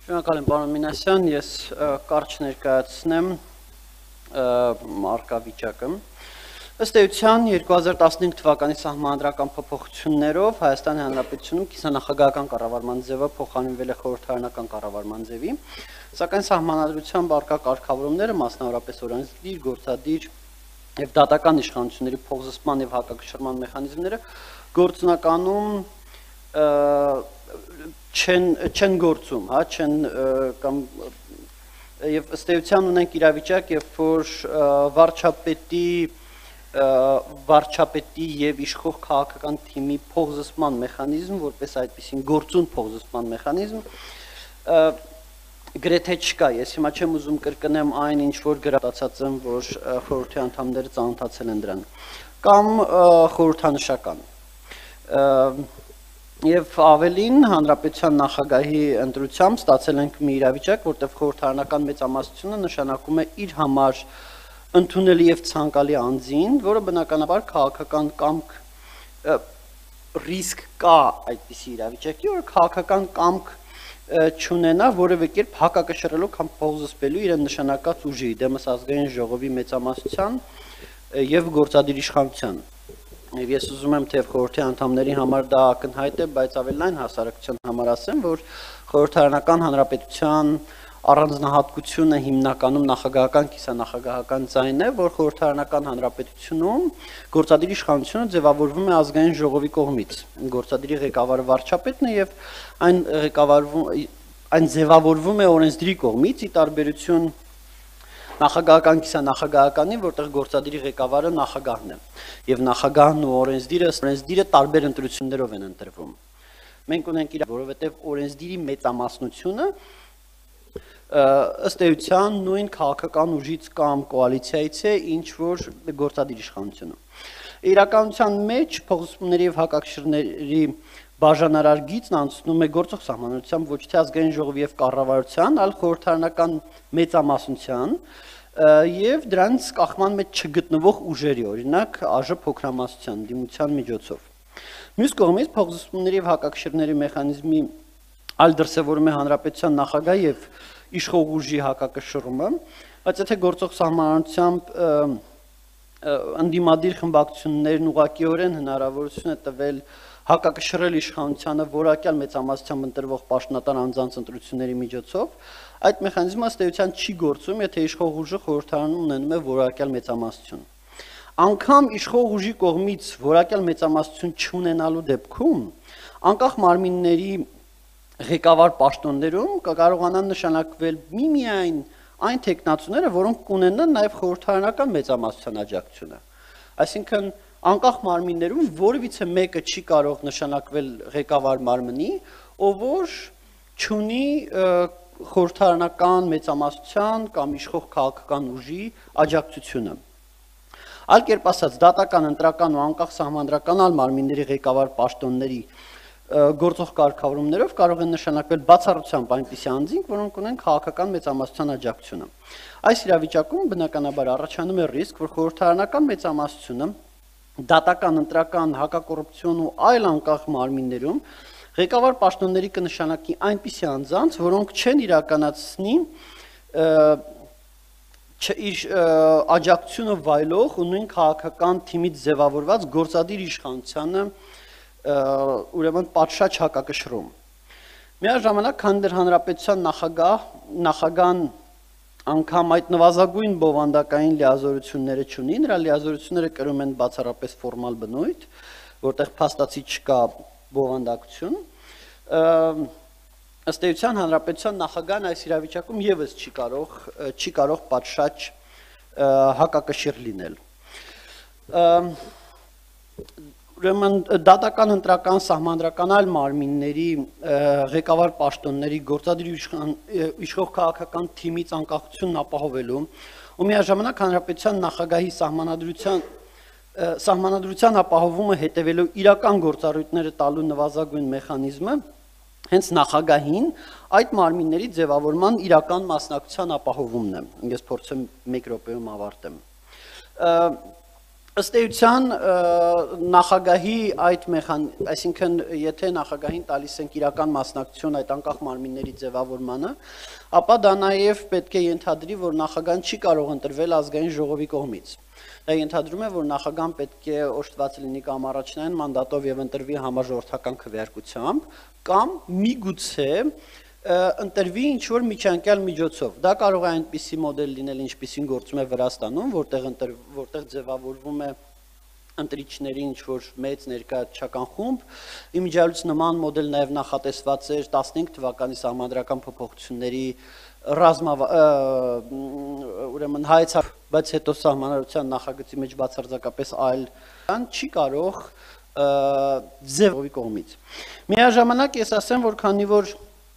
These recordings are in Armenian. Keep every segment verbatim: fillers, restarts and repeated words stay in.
Շնորհակալ եմ, պարոն Մինասյան, ես կարճ ներկայացնեմ մարկավիճակը։ Ըստ էության երկու հազար տասնհինգ թվականի սահմանադրական փոփոխություններով Հայաստանի Հանրապետությունում կիսանախագահական կառավարման ձևը փոխարինվել է խորհրդարանական կառավարման ձևի, սակայն սահմանադրությամբ առկա կարգավորումները, մասնավորապես օրենսդիր, գործադիր եւ դատական իշխանությունների փոխզսման եւ հակակշռման մեխանիզմները գործնականում չեն չեն գործում, հա, չեն կամ եւ ըստ էության ունենք իրավիճակ, երբ որ վարչապետի վարչապետի եւ իշխող քաղաքական թիմի փոխզսման մեխանիզմ, որպես այդպիսին գործուն փոխզսման մեխանիզմ գրեթե չկա։ Ես հիմա չեմ ուզում կրկնեմ այն, ինչ որ գրածած եմ, որ խորհրդի անդամները ծանոթացել են դրան, կամ խորհրդանշական։ Եվ ավելին հանրապետության նախագահի ընտրությամբ ստացել ենք մի իրավիճակ, որտեղ խորհրդարանական մեծամասնությունը նշանակում է իր համար ընդունելի եւ ցանկալի անձին, որը բնականաբար քաղաքական կամք ռիսկ կա այդպիսի իրավիճակի, որ քաղաքական կամք չունենա որևէ կերպ հակակշռելու կամ փոխզսպելու իրեն նշանակած ուժի, դեմս ազգային ժողովի մեծամասնության եւ գործադիր իշխանության։ Եվ ես ուզում եմ թե խորհրդի անդամների համար դա ակնհայտ է, բայց ավելի լայն հասարակության համար ասեմ, որ խորհրդարանական հանրապետության առանձնահատկությունը հիմնականում նախագահական, կիսանախագահական ձայն է, որ խորհրդարանական հանրապետությունում գործադիր իշխանությունը ձևավորվում է ազգային ժողովի կողմից։ Գործադիրի ղեկավարը վարչապետն է եւ այն ղեկավարվում այն ձևավորվում է օրենսդրի կողմից, ի տարբերություն նախագահական, կիսանախագահականի, որտեղ գործադիրի ղեկավարը նախագահն է եւ նախագահն ու օրենսդիրը օրենսդիրը տարբեր ընտրություններով են ընտրվում։ Մենք ունենք իր, որովհետեւ օրենսդիրի մեծամասնությունը ըստ էության նույն քաղաքական ուժից կամ կոալիցիայից է, ինչ որ գործադիր իշխանությունը։ Իրականության մեջ փոխզսումների եւ հակակշռների բաժանարար գիծն անցնում է գործող սահմանադրությամբ ոչ թե ազգային ժողովի եւ կառավարության, այլ խորհրդարանական մեծամասնության եւ դրանց կախման մեջ չգտնվող ուժերի, օրինակ ԱԺ փոքրամասնության դիմության միջոցով։ Մյուս կողմից փոխզսումների եւ հակակշռների մեխանիզմի այլ դրսևորում է հանրապետության նախագահ եւ իշխող ուժի հակակշռումը, բայց եթե գործող սահմանադրությամբ ընդդիմադիր խմբակցություններն ուղղակիորեն հնարավորություն է տվել հակակշռել իշխանությանը որակյալ մեծամասնությամբ ընտրվող պաշտոնատար անձանց ընտրությունների միջոցով, այդ մեխանիզմը ըստ էության չի գործում, եթե իշխող ուժը խորհրդարանում ունենում է որակյալ մեծամասնություն։ Անգամ իշխող ուժի կողմից որակյալ մեծամասնություն չունենալու դեպքում, անկախ մարմինների ղեկավար պաշտոններում կկարողանան նշանակվել միմիայն այն տեխնացուները, որոնք կունենան նաև խորհրդարանական մեծամասնության աջակցությունը։ Այսինքն անկախ մարմիններում որևիցե մեկը չի կարող նշանակվել ղեկավար մարմնի, ով որ չունի խորհրդարանական մեծամասնության կամ իշխող քաղաքական ուժի աջակցությունը։ Այլ կերպ ասած, դատական, ընտրական ու անկախ սահմանադրական այլ մարմինների ղեկավար պաշտոնների գործող կարգավորումներով կարող են նշանակվել բացառությամբ այնպիսի անձինք, որոնք ունեն քաղաքական մեծամասնության աջակցությունը։ Այս իրավիճակում բնականաբար առաջանում է ռիսկ, որ խորհրդարանական մեծամասնությունը դատական, ընտրական, հակակոռուպցիոն ու այլ անկախ մարմիններում ղեկավար պաշտոնների կնշանակի այնպիսի անձանց, որոնք չեն իրականացնի իր աջակցությունը վայելող ու նույն քաղաքական թիմից ձևավորված գործադիր իշխանությանը ուրեմն պատշաճ հակակշռում։ Միաժամանակ, քանի դեռ հանրապետության նախագահ նախագահան անգամ այդ նվազագույն բովանդակային լիազորությունները չունի, նրա լիազորությունները կրում են բացառապես ֆորմալ բնույթ, որտեղ փաստացի չկա բովանդակություն, ըստ էության հանրապետության նախագահան այս իրավիճակում եւս չի կարող չի կարող պատշաճ հակակշիռ լինել։ Ուրեմն դատական, ընտրական, սահմանադրական այլ մարմինների ղեկավար պաշտոնների գործադիր իշխող քաղաքական թիմից անկախությունն ապահովելու ու միաժամանակ հանրապետության նախագահի սահմանադրության սահմանադրության ապահովումը հետևելու իրական գործառույթները տալու նվազագույն մեխանիզմը հենց նախագահին այդ մարմինների ձևավորման իրական մասնակցության ապահովումն է։ Ես փորձեմ մեկ րոպեում ավարտեմ։ Ըստ էության նախագահի այդ մեխանիզմը, այսինքն եթե նախագահին տալիս ենք իրական մասնակցություն այդ անկախ մարմինների ձևավորմանը, ապա դա նաև պետք է ենթադրի, որ նախագահան չի կարող ընտրվել ազգային ժողովի կողմից։ Դա ենթադրում է, որ նախագահան պետք է օժտված լինի կամ առաջնային մանդատով եւ ընտրվի համաժողովրդական քվեարկությամբ, կամ միգուցե ընտրվի ինչ-որ միջանկյալ միջոցով։ Դա կարող է այնպիսի մոդել լինել, ինչպիսին գործում է Վրաստանում, որտեղ որտեղ ձևավորվում է ընտրիչների ինչ-որ մեծ ներկայացական խումբ։ Իմիջիայլուց նման մոդել նաև նախատեսված էր տասնհինգ թվականի սահմանադրական փոփոխությունների ռազմավ ուրեմն հայց, բայց հետո սահմանադրության նախագծի մեջ բացարձակապես այլ չի կարող ձևովի կողմից։ Միաժամանակ ես ասեմ, որ քանի որ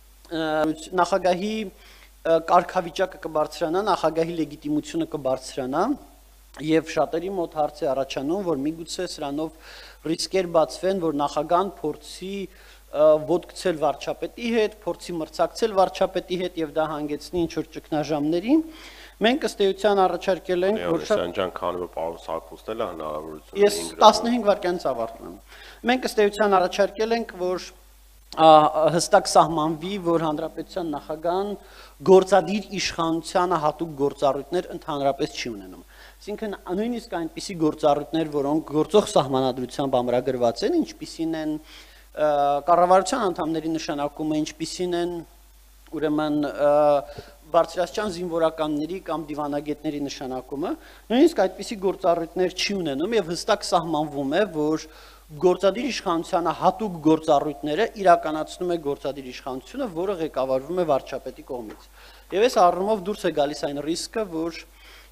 նախագահի կարգավիճակը կբարձրանա, նախագահի լեգիտիմությունը կբարձրանա եւ շատերի մոտ հարց է առաջանում, որ միգուցե սրանով ռիսկեր բացվեն, որ նախագահան փորձի ոտքցել վարչապետի հետ, փորձի մրցակցել վարչապետի հետ եւ դա հանգեցնի ինչ որ ճգնաժամերի։ Մենք ըստ էության առաջարկել ենք, որ Իոաննիսյան ջան, քանի որ պարոն Սարգսյանն է հնարավորություն Ես տասնհինգ վայրկյանից ավարտում եմ։ Մենք ըստ էության առաջարկել ենք, որ հստակ սահմանվի, որ հանրապետության նախագահան գործադիր իշխանությանը հատուկ գործառույթներ ընդհանրապես չի ունենում։ Այսինքն նույնիսկ այնպիսի գործառույթներ, որոնք գործող սահմանադրությամբ ամրագրված են, ինչպիսին են կառավարության անդամների նշանակումը, ինչպիսին են ուրեմն բարձրաստիճան զինվորականների կամ դիվանագետների նշանակումը, նույնիսկ այդպիսի գործառույթներ չի ունենում եւ հստակ սահմանվում է, որ գործադիր իշխանությանը հատուկ գործառույթները իրականացնում է գործադիր իշխանությունը, որը ղեկավարվում է վարչապետի կողմից։ Եվ այս առումով դուրս է գալիս այն ռիսկը, որ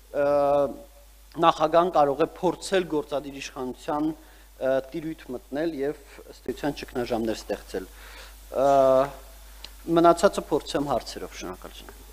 նախագահան կարող է փորձել գործադիր իշխանության տիրույթ մտնել եւ ըստ էության ճգնաժամներ ստեղծել։ Մնացածը փորձեմ հարցերով, շնորհակալություն։